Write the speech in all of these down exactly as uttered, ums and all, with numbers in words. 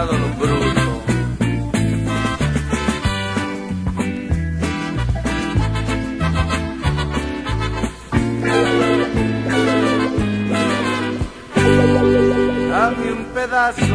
todo lo bruto. Dame un pedazo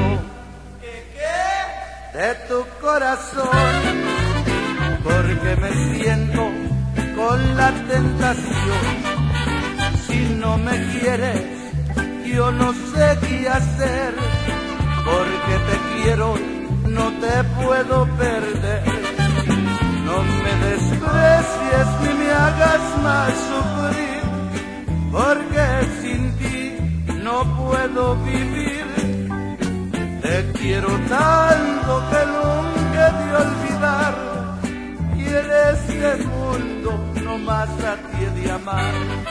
de tu corazón, porque me siento con la tentación. Si no me quieres, yo no sé qué hacer, porque te quiero, no te puedo perder. No me desprecies ni me hagas más sufrir, porque sin ti no puedo vivir. Te quiero tanto que nunca he de olvidar, y en este mundo no más a ti he de amar.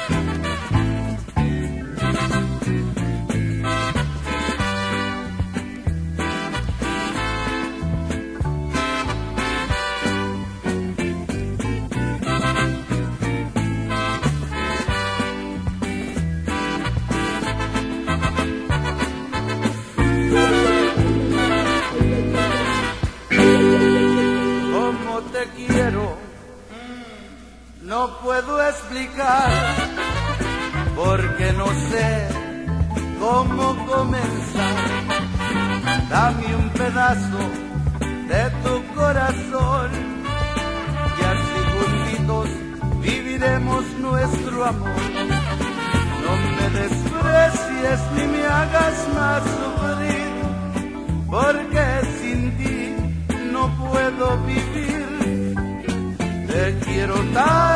Te quiero, no puedo explicar, porque no sé cómo comenzar. Dame un pedazo de tu corazón, y así juntitos viviremos nuestro amor. No me desprecies ni me hagas más sufrir, porque sin ti no puedo vivir. Te quiero tanto